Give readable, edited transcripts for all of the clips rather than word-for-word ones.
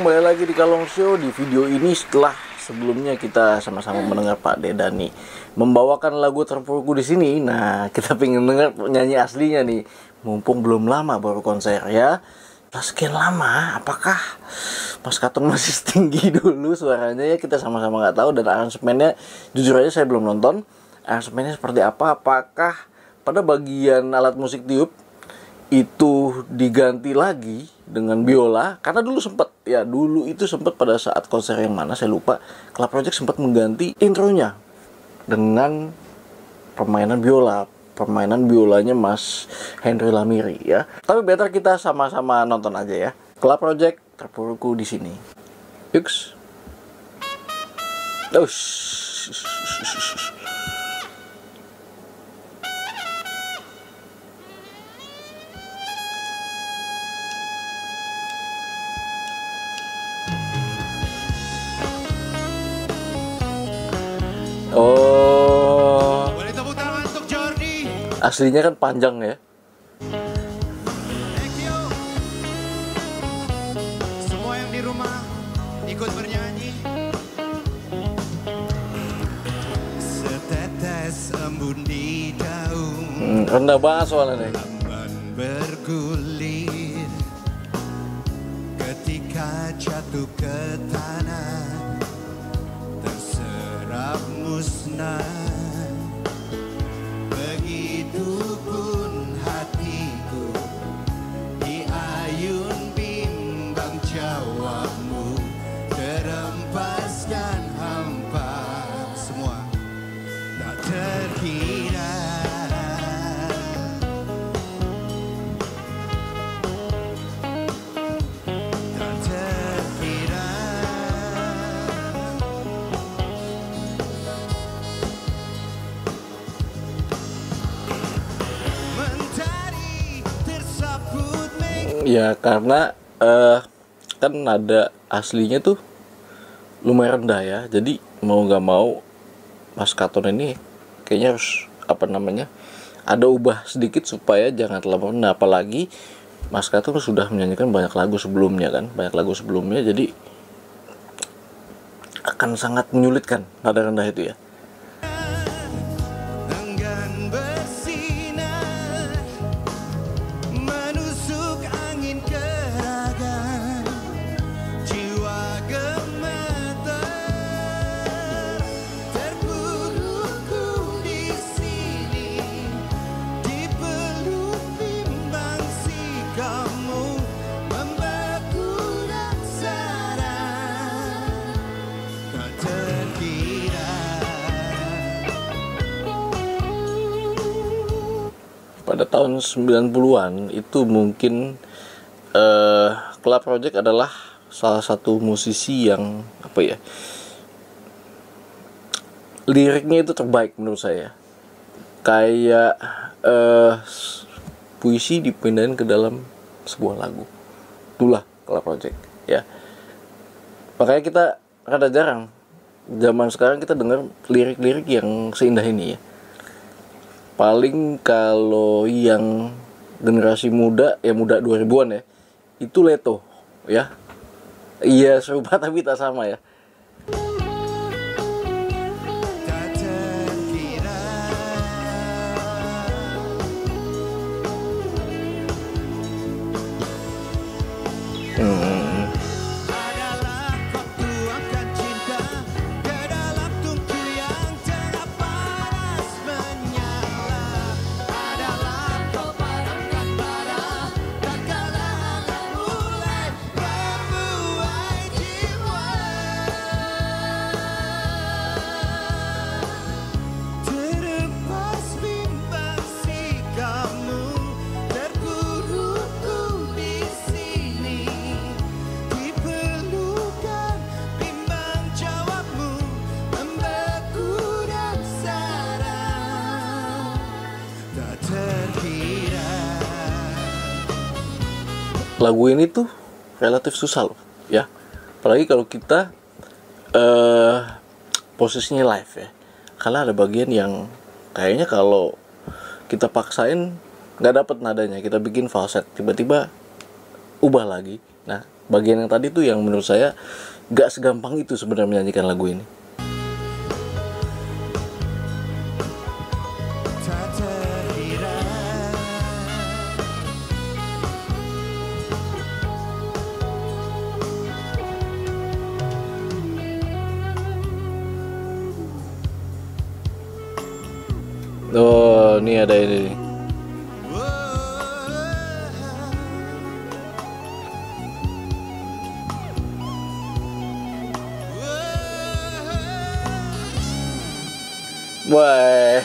kembali lagi di Kalong Show. Di video ini setelah sebelumnya kita sama-sama mendengar Pak Dedani membawakan lagu terpurukku di sini. Nah, kita pengen dengar nyanyi aslinya nih. Mumpung belum lama baru konser ya. Setelah sekian lama, apakah Mas Katon masih setinggi dulu suaranya ya? Kita sama-sama nggak tahu. Dan aransemennya jujur aja saya belum nonton. Aransemennya seperti apa? Apakah pada bagian alat musik tiup itu diganti lagi dengan biola? Karena dulu sempat pada saat konser yang mana saya lupa, Club Project sempat mengganti intronya dengan permainan biolanya Mas Henry Lamiri ya. Tapi better kita sama-sama nonton aja ya. Club Project terpurukku di sini. Yuks. Oh, boleh tepuk tangan untuk Jordi. aslinya kan panjang ya. Thank you. Semua yang di rumah ikut bernyanyi. Setetes embun di daun, Rendah banget soalnya nih. lamban bergulir ketika jatuh ke tanah, terserap musnah. Begitupun hatiku di ayun bimbang jawabmu, terempas dan hampa, semua tak terkira. Tak terkira. Mentari tersaput Ya karena kan nada aslinya tuh lumayan rendah ya. Jadi mau nggak mau Mas Katon ini kayaknya harus ada ubah sedikit supaya jangan terlalu rendah. Apalagi Mas Katon sudah menyanyikan banyak lagu sebelumnya, jadi akan sangat menyulitkan nada rendah itu ya. enggan bersinar, menusuk angin ke raga, jiwa gemeter, terpurukku di sini, dipeluk bimbang sikapmu, membeku raksasa, tak terkira. Pada tahun 90-an itu mungkin Club Project adalah salah satu musisi yang liriknya itu terbaik menurut saya. Kayak puisi dipindahin ke dalam sebuah lagu. Itulah Club Project ya. Makanya kita rada jarang zaman sekarang kita dengar lirik-lirik yang seindah ini ya. Paling kalau yang generasi muda 2000-an ya, itu Leto ya. Iya serupa tapi tak sama ya. Tak terkira. Adalah kau tuangkan cinta ke dalam tungku yang tengah panas menyala. Adalah kau padamkan bara tatkala hangat mulai membuai jiwa. Terlepas bimbang sikapmu, terpurukku di sini, diperlukan bimbang jawabmu, membeku raksasa, tak terkira. Lagu ini tuh relatif susah loh ya. Apalagi kalau kita posisinya live ya. Karena ada bagian yang kayaknya kalau kita paksain nggak dapet nadanya, kita bikin falset, tiba-tiba ubah lagi. Nah bagian yang tadi tuh yang menurut saya gak segampang itu sebenarnya menyanyikan lagu ini. Tak terkira Oh, ini ada ini nih. Wah.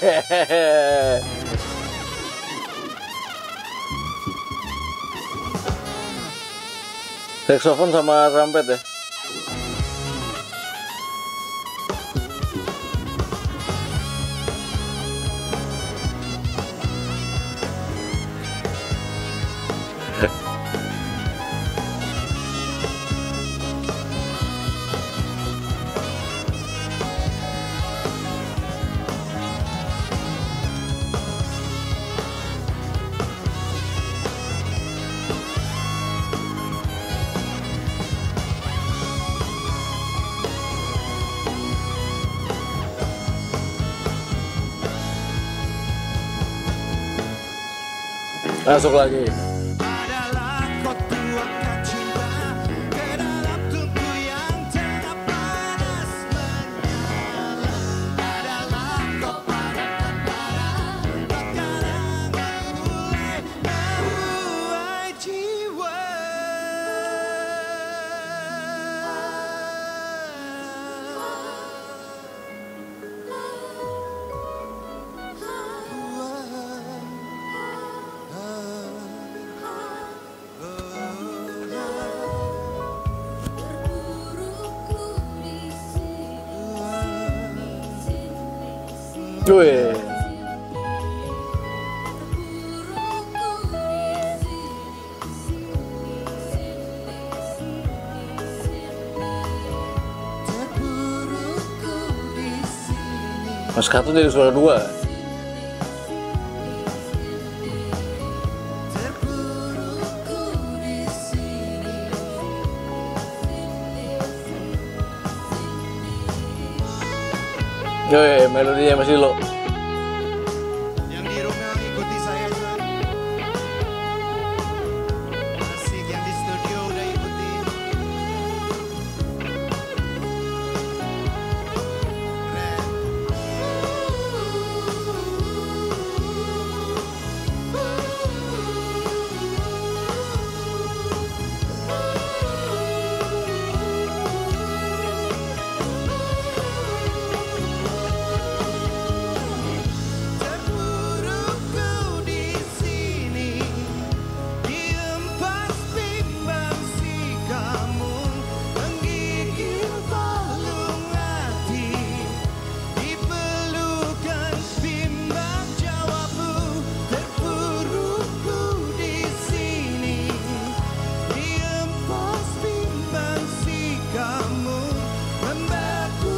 Saxophone sama trumpet ya. Masuk lagi. adalah kau tuangkan cinta ke dalam tubuhku yang tengah panas menyala. Adalah kau padatkan pada bakaran mulai membuai jiwa. Wih. Mas Kato jadi suara dua. Wih, melodinya masih lo. Yang di rumah ikuti saya juga. Asik yang di studio udah ikutin. Keren. Terpuruk di sini, diempas bimbang si kamu, menggigil palung hati, dipelukan bimbang jawabmu. Terpuruk di sini, diempas bimbang si kamu, membaku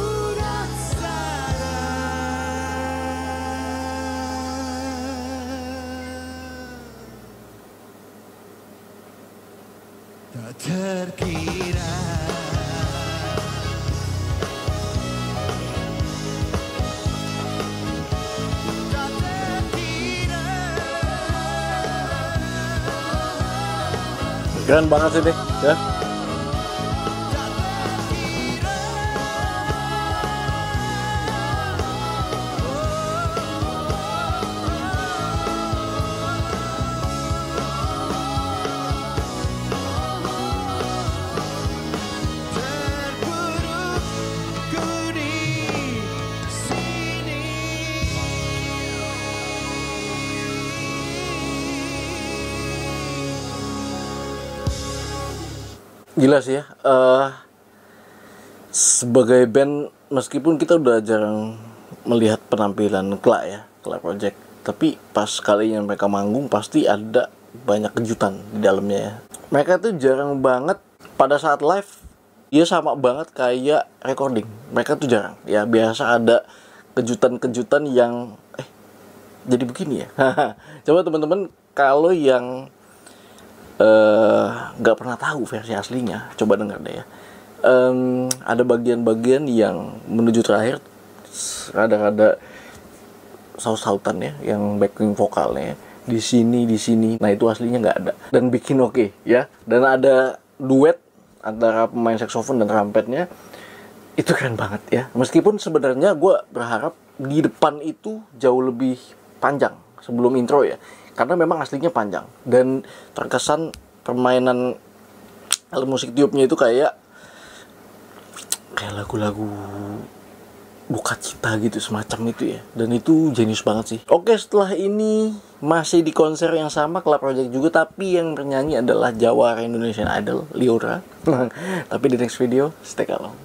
tak terkira. Tak terkira. Keren banget sih deh, ya. Tak terkira. Terpuruk di sini. Gila sih ya. Sebagai band, meskipun kita udah jarang melihat penampilan Kla ya, Kla Project, tapi pas kalinya mereka manggung pasti ada banyak kejutan di dalamnya ya. Mereka tuh jarang banget pada saat live, dia sama banget kayak recording. Mereka tuh jarang ya, biasa ada kejutan-kejutan yang jadi begini ya. Coba teman-teman kalau yang nggak pernah tahu versi aslinya, coba dengar deh ya. Ada bagian-bagian yang menuju terakhir rada-rada saut-sautan ya, yang backing vokalnya di sini. Nah itu aslinya nggak ada dan bikin oke ya. Dan ada duet antara pemain saksofon dan trumpetnya, itu keren banget ya. Meskipun sebenarnya gue berharap di depan itu jauh lebih panjang sebelum intro ya, karena memang aslinya panjang dan terkesan permainan alat musik tiupnya itu kayak lagu-lagu duka cita gitu, semacam itu ya. Dan itu jenius banget sih. Oke, setelah ini masih di konser yang sama, Club Project juga, tapi yang bernyanyi adalah Jawara Indonesian Idol, Liora. Tapi di next video, stay calm.